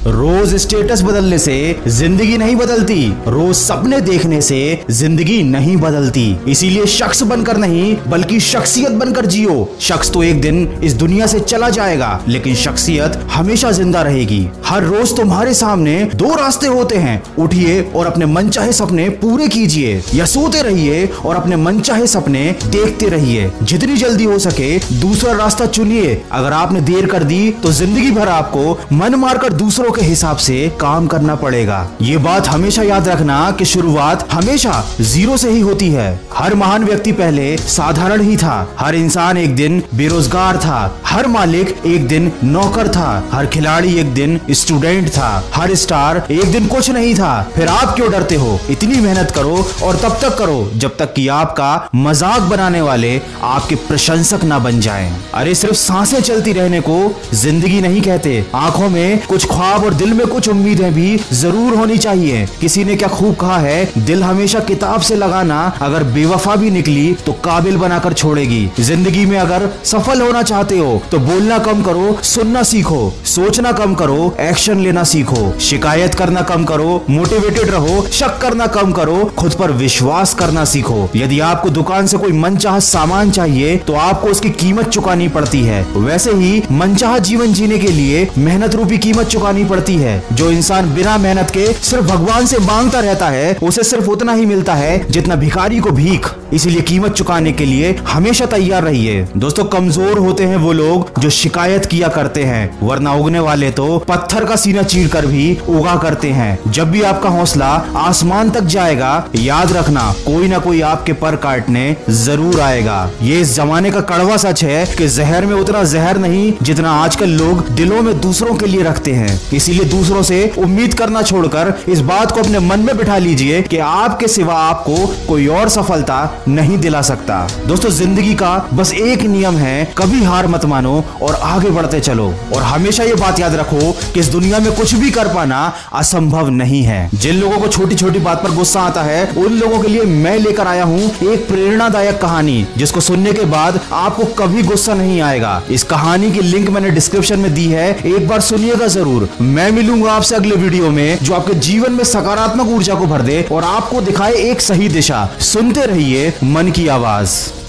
रोज status बदलने से जिंदगी नहीं बदलती, रोज सपने देखने से जिंदगी नहीं बदलती। इसीलिए शख्स बनकर नहीं बल्कि शख्सियत बनकर जियो। शख्स तो एक दिन इस दुनिया से चला जाएगा, लेकिन शख्सियत हमेशा जिंदा रहेगी। हर रोज तुम्हारे सामने दो रास्ते होते हैं, उठिए और अपने मनचाहे सपने पूरे कीजिए, या सोते रहिए और अपने मनचाहे सपने देखते रहिए। जितनी जल्दी हो सके दूसरा रास्ता चुनिए। अगर आपने देर कर दी तो जिंदगी भर आपको मन मारकर दूसरों के हिसाब से काम करना पड़ेगा। ये बात हमेशा याद रखना कि शुरुआत हमेशा जीरो से ही होती है। हर महान व्यक्ति पहले साधारण ही था। हर इंसान एक दिन बेरोजगार था, हर मालिक एक दिन नौकर था, हर खिलाड़ी एक दिन स्टूडेंट था, हर स्टार एक दिन कुछ नहीं था। फिर आप क्यों डरते हो? इतनी मेहनत करो और तब तक करो जब तक कि आपका मजाक बनाने वाले आपके प्रशंसक ना बन जाएं। अरे सिर्फ सांसें चलती रहने को जिंदगी नहीं कहते। आंखों में कुछ ख्वाब और दिल में कुछ उम्मीदें भी जरूर होनी चाहिए। किसी ने क्या खूब कहा है, दिल हमेशा किताब से लगाना, अगर बेवफा भी निकली तो काबिल बनाकर छोड़ेगी। जिंदगी में अगर सफल होना चाहते हो तो बोलना कम करो, सुनना सीखो, सोचना कम करो, एक्शन लेना सीखो, शिकायत करना कम करो, मोटिवेटेड रहो, शक करना कम करो, खुद पर विश्वास करना सीखो। यदि आपको दुकान से कोई मनचाहा सामान चाहिए तो आपको उसकी कीमत चुकानी पड़ती है। वैसे ही मनचाहा जीवन जीने के लिए मेहनत रूपी कीमत चुकानी पड़ती है। जो इंसान बिना मेहनत के सिर्फ भगवान से मांगता रहता है, उसे सिर्फ उतना ही मिलता है जितना भिखारी को भीख। इसीलिए कीमत चुकाने के लिए हमेशा तैयार रहिए। दोस्तों, कमजोर होते हैं वो लोग जो शिकायत किया करते हैं, वरना उगने वाले तो पत्थर का सीना चीर कर भी उगा करते हैं। जब भी आपका हौसला आसमान तक जाएगा, याद रखना कोई ना कोई आपके पर काटने जरूर आएगा। ये इस जमाने का कड़वा सच है कि जहर में उतना जहर नहीं जितना आजकल लोग दिलों में दूसरों के लिए रखते हैं। इसीलिए दूसरों से उम्मीद करना छोड़कर इस बात को अपने मन में बिठा लीजिए कि आपके सिवा आपको कोई और सफलता नहीं दिला सकता। दोस्तों, जिंदगी का बस एक नियम है, कभी हार मत मानो और आगे बढ़ते चलो। और हमेशा ये बात याद रखो कि इस दुनिया में कुछ भी कर पाना असंभव नहीं है। जिन लोगों को छोटी छोटी बात पर गुस्सा आता है, उन लोगों के लिए मैं लेकर आया हूँ एक प्रेरणादायक कहानी, जिसको सुनने के बाद आपको कभी गुस्सा नहीं आएगा। इस कहानी की लिंक मैंने डिस्क्रिप्शन में दी है, एक बार सुनिएगा जरूर। मैं मिलूंगा आपसे अगले वीडियो में, जो आपके जीवन में सकारात्मक ऊर्जा को भर दे और आपको दिखाए एक सही दिशा। सुनते रहिए मन की आवाज।